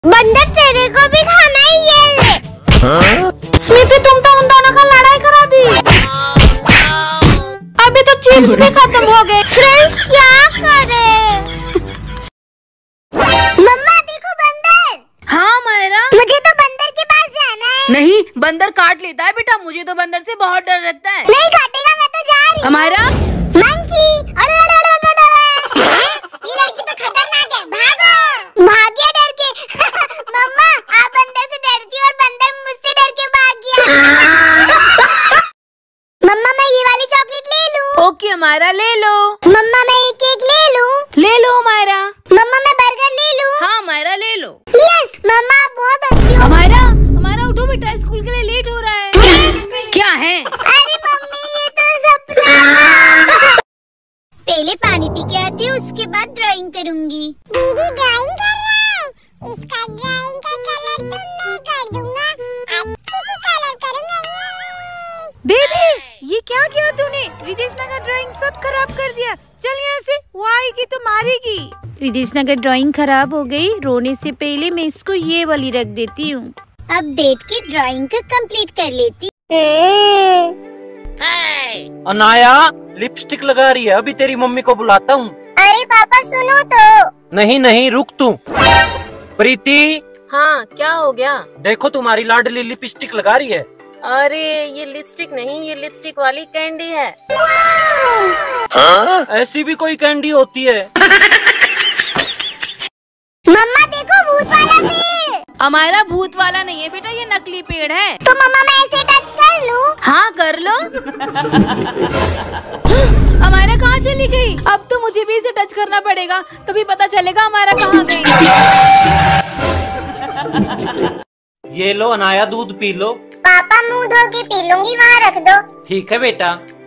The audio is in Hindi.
बंदर तेरे को भी खाना ही, ये ले। स्मृति तुम तो उन दोनों का लड़ाई करा दी। अभी तो चिप्स भी खत्म हो गए। फ्रेंड्स क्या करे? मम्मा देखो बंदर। हाँ मायरा, मुझे तो बंदर के पास जाना है। नहीं, बंदर काट लेता है बेटा, मुझे तो बंदर से बहुत डर लगता है। नहीं काटेगा, मैं तो जा रही हूँ। हमारा मंकी, ये लड़की तो खतरनाक है, भागो। भाग गया डर के। मम्मा आप बंदर से डरती हो और बंदर मुझसे डर के भाग गया। मम्मा मैं ये वाली चॉकलेट ले लूं? ओके हमारा, ले लो। मम्मा मैं एक केक ले लूं? ले लो हमारा। मम्मा मैं बर्गर ले लूं? हाँ हमारा, ले लो। यस मम्मा आप बहुत अच्छी हो। हमारा उठो बेटा, स्कूल के लिए लेट हो रहा है। क्या है? अरे मम्मी ये तो सपना। पहले पानी पी के आती हूँ, उसके बाद ड्राइंग करूँगी। दीदी ड्राइंग कर रहा है? इसका ड्राइंग का कलर तो मैं कर दूंगा, अच्छे से कलर करूँगा। बेबी ये क्या किया तूने? रिदेशना का ड्राइंग सब खराब कर दिया। चल यहाँ से, वो आएगी तो मारेगी। रिदेशना का ड्राइंग खराब हो गई, रोने से पहले मैं इसको ये वाली रख देती हूँ। अब बैठ के ड्राइंग को कंप्लीट कर लेती। अनाया लिपस्टिक लगा रही है, अभी तेरी मम्मी को बुलाता हूँ। अरे पापा सुनो तो। नहीं नहीं रुक तू। प्रीति। हाँ क्या हो गया? देखो तुम्हारी लाडली लिपस्टिक लगा रही है। अरे ये लिपस्टिक नहीं, ये लिपस्टिक वाली कैंडी है। ऐसी भी कोई कैंडी होती है? मम्मा देखो भूत वाला पेड़। हमारा भूत वाला नहीं है बेटा, ये नकली पेड़ है। तो मम्मा मैं ऐसे टच कर लूं? हाँ कर लो। हमारा कहाँ चली गई? अब तो मुझे भी इसे टच करना पड़ेगा, तभी पता चलेगा हमारा कहाँ गई। ये लो अनाया, दूध पी लो। पापा मुंह धो के पी लूंगी, वहाँ रख दो। ठीक है बेटा।